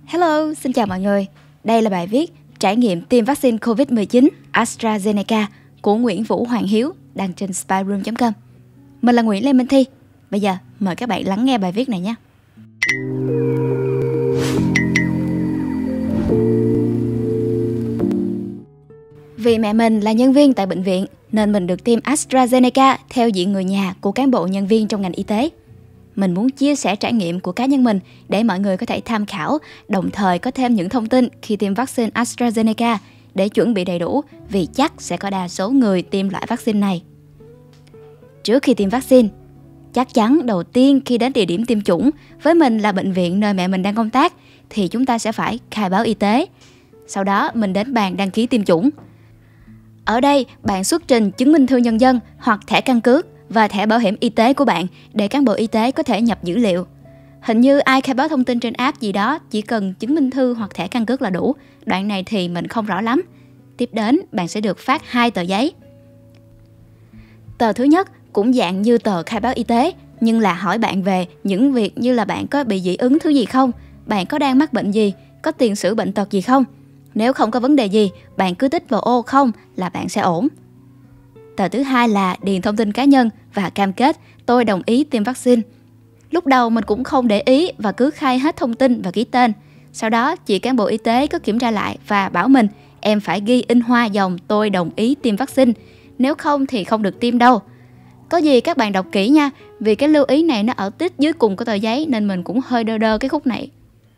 Hello, xin chào mọi người. Đây là bài viết trải nghiệm tiêm vaccine COVID-19 AstraZeneca của Nguyễn Vũ Hoàng Hiếu đăng trên spyroom.com. Mình là Nguyễn Lê Minh Thi. Bây giờ mời các bạn lắng nghe bài viết này nhé. Vì mẹ mình là nhân viên tại bệnh viện nên mình được tiêm AstraZeneca theo diện người nhà của cán bộ nhân viên trong ngành y tế. Mình muốn chia sẻ trải nghiệm của cá nhân mình để mọi người có thể tham khảo, đồng thời có thêm những thông tin khi tiêm vaccine AstraZeneca để chuẩn bị đầy đủ vì chắc sẽ có đa số người tiêm loại vaccine này. Trước khi tiêm vaccine, chắc chắn đầu tiên khi đến địa điểm tiêm chủng, với mình là bệnh viện nơi mẹ mình đang công tác, thì chúng ta sẽ phải khai báo y tế. Sau đó mình đến bàn đăng ký tiêm chủng. Ở đây, bạn xuất trình chứng minh thư nhân dân hoặc thẻ căn cước và thẻ bảo hiểm y tế của bạn để cán bộ y tế có thể nhập dữ liệu. Hình như ai khai báo thông tin trên app gì đó chỉ cần chứng minh thư hoặc thẻ căn cước là đủ. Đoạn này thì mình không rõ lắm. Tiếp đến, bạn sẽ được phát 2 tờ giấy. Tờ thứ nhất cũng dạng như tờ khai báo y tế, nhưng là hỏi bạn về những việc như là bạn có bị dị ứng thứ gì không, bạn có đang mắc bệnh gì, có tiền sử bệnh tật gì không. Nếu không có vấn đề gì, bạn cứ tích vào ô không là bạn sẽ ổn. Tờ thứ hai là điền thông tin cá nhân và cam kết tôi đồng ý tiêm vaccine. Lúc đầu mình cũng không để ý và cứ khai hết thông tin và ký tên. Sau đó chị cán bộ y tế có kiểm tra lại và bảo mình em phải ghi in hoa dòng tôi đồng ý tiêm vaccine. Nếu không thì không được tiêm đâu. Có gì các bạn đọc kỹ nha, vì cái lưu ý này nó ở tít dưới cùng của tờ giấy nên mình cũng hơi đơ đơ cái khúc này.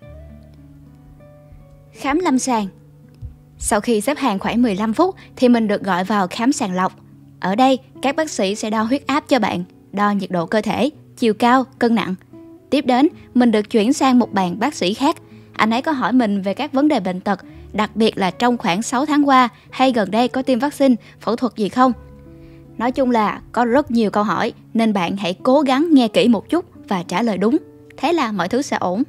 Khám lâm sàng. Sau khi xếp hàng khoảng 15 phút thì mình được gọi vào khám sàng lọc. Ở đây, các bác sĩ sẽ đo huyết áp cho bạn, đo nhiệt độ cơ thể, chiều cao, cân nặng. Tiếp đến, mình được chuyển sang một bàn bác sĩ khác. Anh ấy có hỏi mình về các vấn đề bệnh tật, đặc biệt là trong khoảng 6 tháng qua hay gần đây có tiêm vaccine, phẫu thuật gì không. Nói chung là có rất nhiều câu hỏi nên bạn hãy cố gắng nghe kỹ một chút và trả lời đúng. Thế là mọi thứ sẽ ổn.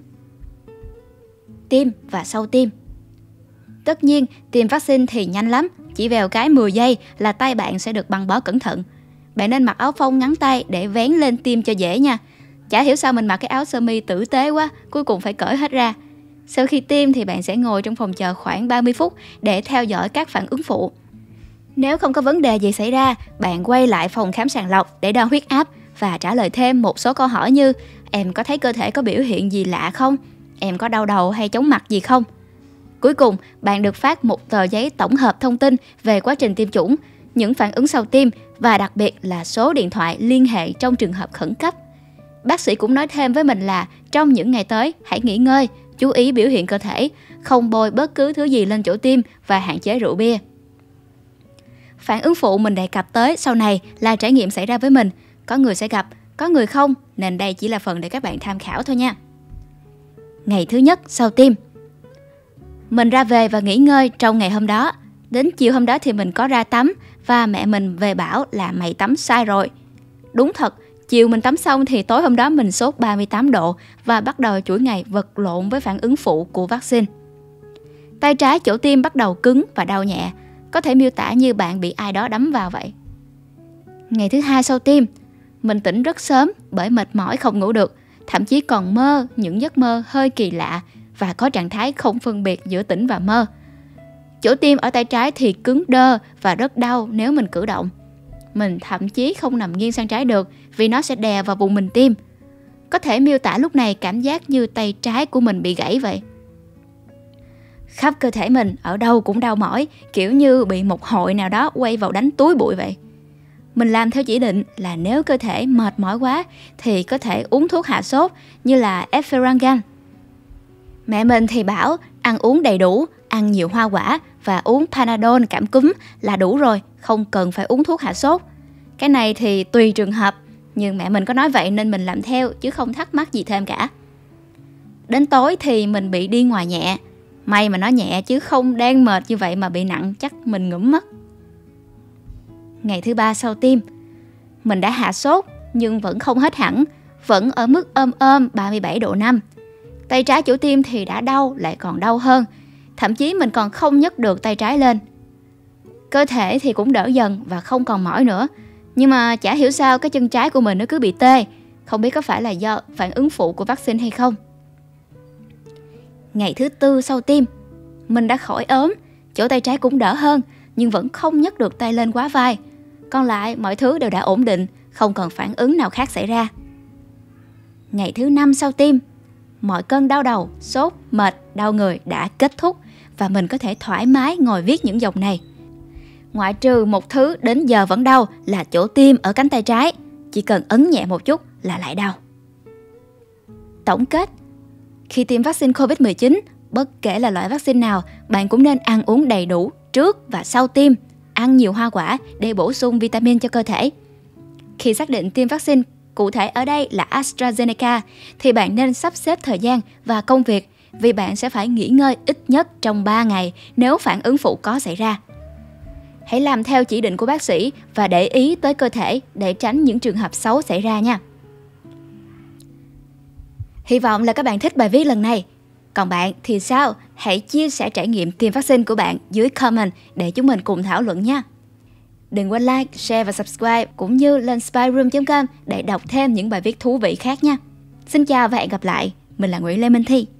Tiêm và sau tiêm. Tất nhiên, tiêm vaccine thì nhanh lắm, chỉ vèo cái 10 giây là tay bạn sẽ được băng bó cẩn thận. Bạn nên mặc áo phông ngắn tay để vén lên tiêm cho dễ nha. Chả hiểu sao mình mặc cái áo sơ mi tử tế quá, cuối cùng phải cởi hết ra. Sau khi tiêm thì bạn sẽ ngồi trong phòng chờ khoảng 30 phút để theo dõi các phản ứng phụ. Nếu không có vấn đề gì xảy ra, bạn quay lại phòng khám sàng lọc để đo huyết áp và trả lời thêm một số câu hỏi như em có thấy cơ thể có biểu hiện gì lạ không? Em có đau đầu hay chóng mặt gì không? Cuối cùng, bạn được phát một tờ giấy tổng hợp thông tin về quá trình tiêm chủng, những phản ứng sau tiêm và đặc biệt là số điện thoại liên hệ trong trường hợp khẩn cấp. Bác sĩ cũng nói thêm với mình là trong những ngày tới, hãy nghỉ ngơi, chú ý biểu hiện cơ thể, không bôi bất cứ thứ gì lên chỗ tiêm và hạn chế rượu bia. Phản ứng phụ mình đề cập tới sau này là trải nghiệm xảy ra với mình. Có người sẽ gặp, có người không, nên đây chỉ là phần để các bạn tham khảo thôi nha. Ngày thứ nhất sau tiêm. Mình ra về và nghỉ ngơi trong ngày hôm đó. Đến chiều hôm đó thì mình có ra tắm và mẹ mình về bảo là mày tắm sai rồi. Đúng thật, chiều mình tắm xong thì tối hôm đó mình sốt 38 độ và bắt đầu chuỗi ngày vật lộn với phản ứng phụ của vaccine. Tay trái chỗ tiêm bắt đầu cứng và đau nhẹ, có thể miêu tả như bạn bị ai đó đấm vào vậy. Ngày thứ hai sau tiêm, mình tỉnh rất sớm bởi mệt mỏi không ngủ được, thậm chí còn mơ những giấc mơ hơi kỳ lạ và có trạng thái không phân biệt giữa tỉnh và mơ. Chỗ tiêm ở tay trái thì cứng đơ và rất đau nếu mình cử động. Mình thậm chí không nằm nghiêng sang trái được vì nó sẽ đè vào vùng mình tiêm. Có thể miêu tả lúc này cảm giác như tay trái của mình bị gãy vậy. Khắp cơ thể mình ở đâu cũng đau mỏi, kiểu như bị một hội nào đó quay vào đánh túi bụi vậy. Mình làm theo chỉ định là nếu cơ thể mệt mỏi quá thì có thể uống thuốc hạ sốt như là Efferalgan. Mẹ mình thì bảo ăn uống đầy đủ, ăn nhiều hoa quả và uống Panadol cảm cúm là đủ rồi, không cần phải uống thuốc hạ sốt. Cái này thì tùy trường hợp, nhưng mẹ mình có nói vậy nên mình làm theo chứ không thắc mắc gì thêm cả. Đến tối thì mình bị đi ngoài nhẹ. May mà nó nhẹ chứ không đang mệt như vậy mà bị nặng chắc mình ngủm mất. Ngày thứ ba sau tiêm, mình đã hạ sốt nhưng vẫn không hết hẳn, vẫn ở mức ôm 37 độ 5. Tay trái chỗ tiêm thì đã đau lại còn đau hơn, thậm chí mình còn không nhấc được tay trái lên. Cơ thể thì cũng đỡ dần và không còn mỏi nữa, nhưng mà chả hiểu sao cái chân trái của mình nó cứ bị tê, không biết có phải là do phản ứng phụ của vaccine hay không. Ngày thứ 4 sau tiêm, mình đã khỏi ốm, chỗ tay trái cũng đỡ hơn, nhưng vẫn không nhấc được tay lên quá vai. Còn lại mọi thứ đều đã ổn định, không còn phản ứng nào khác xảy ra. Ngày thứ 5 sau tiêm, mọi cơn đau đầu, sốt, mệt, đau người đã kết thúc và mình có thể thoải mái ngồi viết những dòng này. Ngoại trừ một thứ đến giờ vẫn đau là chỗ tiêm ở cánh tay trái, chỉ cần ấn nhẹ một chút là lại đau. Tổng kết, khi tiêm vaccine COVID-19, bất kể là loại vaccine nào, bạn cũng nên ăn uống đầy đủ trước và sau tiêm, ăn nhiều hoa quả để bổ sung vitamin cho cơ thể. Khi xác định tiêm vaccine, cụ thể ở đây là AstraZeneca, thì bạn nên sắp xếp thời gian và công việc vì bạn sẽ phải nghỉ ngơi ít nhất trong 3 ngày nếu phản ứng phụ có xảy ra. Hãy làm theo chỉ định của bác sĩ và để ý tới cơ thể để tránh những trường hợp xấu xảy ra nha. Hy vọng là các bạn thích bài viết lần này. Còn bạn thì sao? Hãy chia sẻ trải nghiệm tiêm vaccine của bạn dưới comment để chúng mình cùng thảo luận nha. Đừng quên like, share và subscribe cũng như lên spyroom.com để đọc thêm những bài viết thú vị khác nha. Xin chào và hẹn gặp lại. Mình là Nguyễn Lê Minh Thi.